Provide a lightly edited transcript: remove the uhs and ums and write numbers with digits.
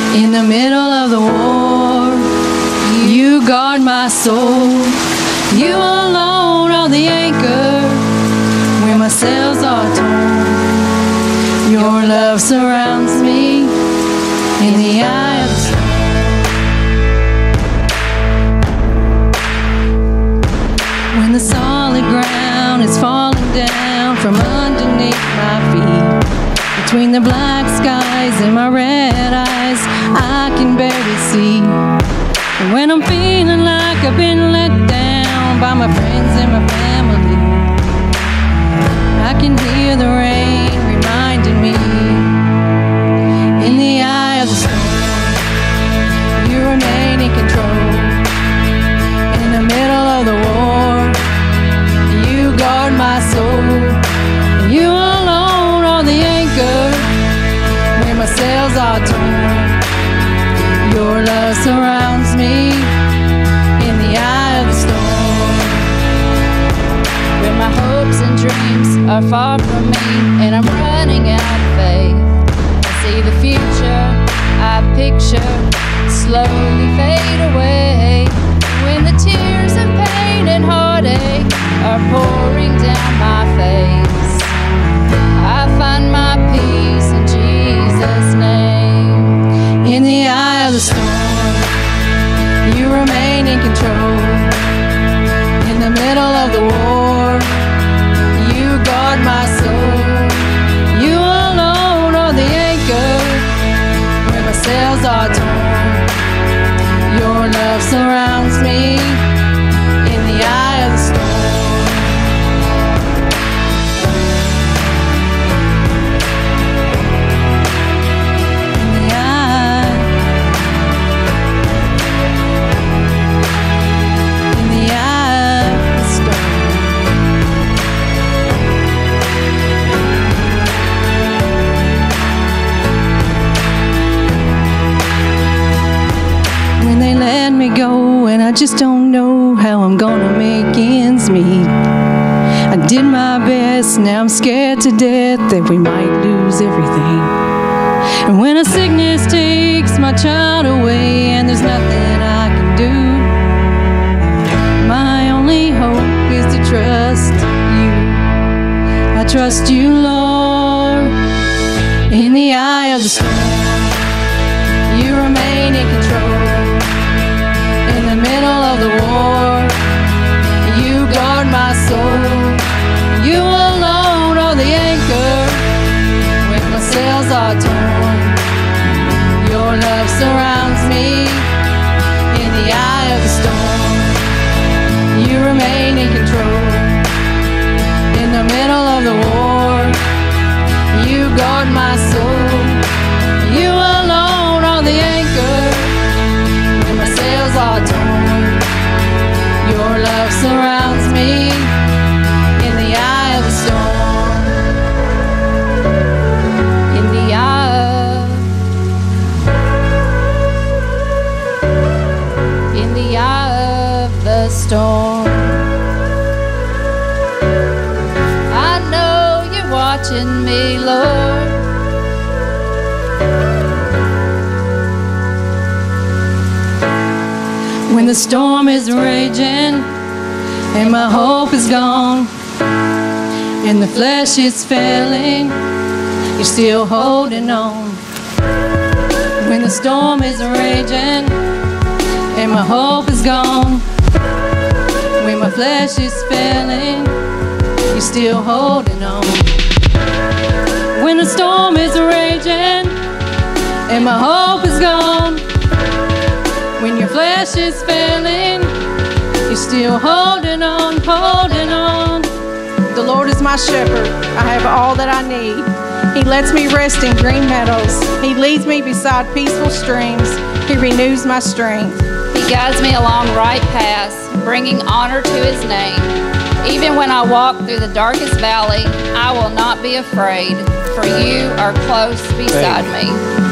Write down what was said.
In the middle of the war, you guard my soul. You alone are the anchor when my sails are torn. Your love surrounds me in the eye of the storm. When the solid ground is falling down from underneath my feet, between the black skies and my red eyes, I can barely see. And when I'm feeling like I've been let down by my friends and my family, I can hear the rain reminding me. In the eye of the storm, you remain in control. In the middle of the war, you guard my soul. You alone are the anchor when my sails are torn. Your love surrounds me in the eye of the storm. When my hopes and dreams are far from me and I'm running out of faith, I see the future I picture slowly fade away. When the tears of pain and heartache are pouring down my face, I find my peace in Jesus' name. In the eye of the storm, you remain in control. In the middle of the war, you guard my soul. You alone are the anchor when my sails are torn. Your love surrounds me in the eye of the storm. Let me go, and I just don't know how I'm gonna make ends meet. I did my best, now I'm scared to death that we might lose everything. And when a sickness takes my child away and there's nothing I can do, my only hope is to trust you. I trust you, Lord. In the eye of the storm, you remain in control. In the middle of the war, you guard my soul. You alone are the anchor when my sails are torn. Your love surrounds me in the eye of the storm. You remain in control. In the middle of the war, you guard my soul. You alone are the anchor when my sails are torn. Your love surrounds me in the eye of the storm. In the eye of the storm. I know you're watching me, Lord. When the storm is raging and my hope is gone and the flesh is failing, you're still holding on. When the storm is raging and my hope is gone, when my flesh is failing, you're still holding on. When the storm is raging and my hope is gone, when your flesh is failing, you're still holding on, holding on. The Lord is my shepherd. I have all that I need. He lets me rest in green meadows. He leads me beside peaceful streams. He renews my strength. He guides me along right paths, bringing honor to His name. Even when I walk through the darkest valley, I will not be afraid, for you are close beside me.